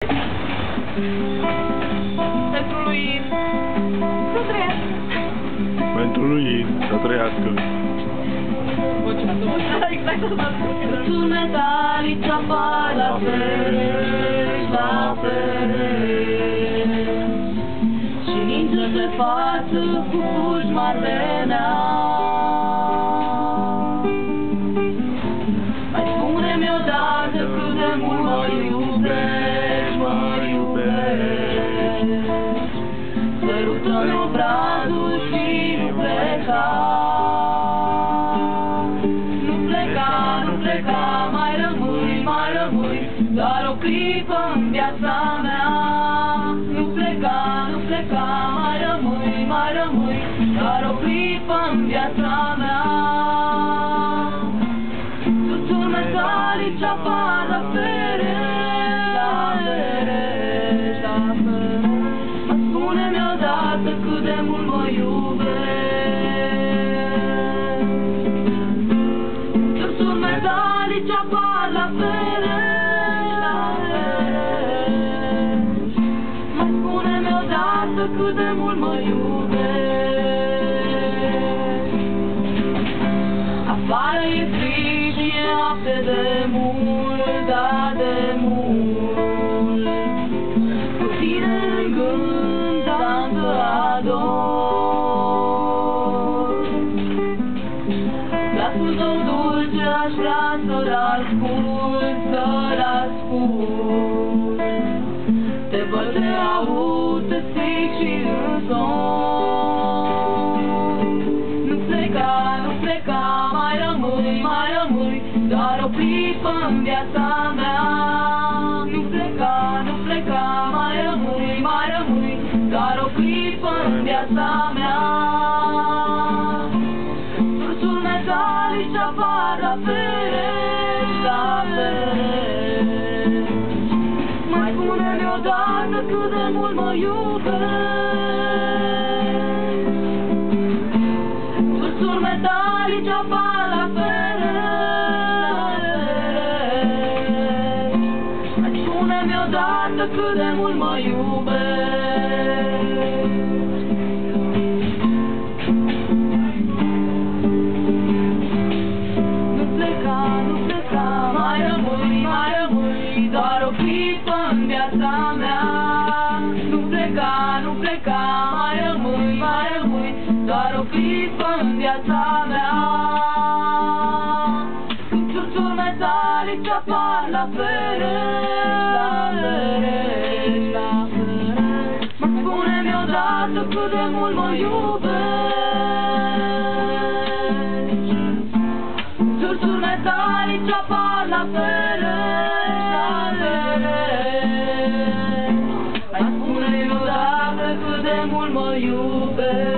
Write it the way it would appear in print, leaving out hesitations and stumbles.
Pentru lui să trăiască. Pentru lui să trăiască. Exact asta. Metalici apar la pereți, la pereți, și intră pe față cu fugi mardenea. Mai spune-mi odată cât de mult mă iubești, mă iubești. Sărută-mi obrazul și nu pleca. Nu pleca, mai rămâi, doar o clipă în viața mea. Nu pleca, mai rămâi, doar o clipă în viața mea. Tuturi metalici apar la pereți, la pereți, la pereți. Mă spune-mi odată cât de mult mă metalici apar la pereți, la pereți. Mai spune-mi odată cât de mult mă iubești. Afară e frig și e noapte de mult, da, de mult. Cu tine în gând am să ador. Glasul tău dulce aș vrea să-l ascult, să-l ascult. Te văd, te aud, te stric și în somn. Nu pleca, mai rămâi, doar o clipă în viața mea. Nu pleca, mai rămâi, doar o clipă în viața mea. Sursul metalici apar la pereți, la pereți. Mai spune-mi odată cât de mult mă iubești. Sursul metalici apar la pereți, la pereți. Mai spune-mi odată cât de mult mă iubești. Mai rămâi, doar o clipă în viața mea. Nu pleca, mai rămâi, doar o clipă în viața mea. Când sursul metalici apar la pereți, la pereți, la pereți. Mă spune-mi odată cât de mult mă iubești. Sursul metalici apar la pereți, la pereți. Mai spune-mi odată cât de mult mă iubești.